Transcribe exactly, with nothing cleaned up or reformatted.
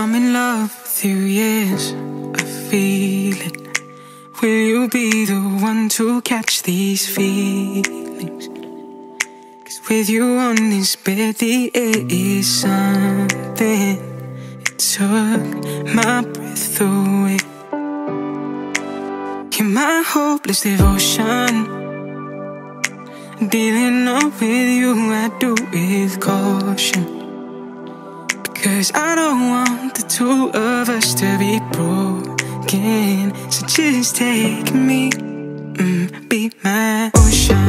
I'm in love with you, yes, I feel it. Will you be the one to catch these feelings? 'Cause with you on this bed, the air is something. It took my breath away. You're my hopeless devotion. Dealing up with you, I do with caution. Cause I don't want the two of us to be broken. So just take me, mm, be my ocean.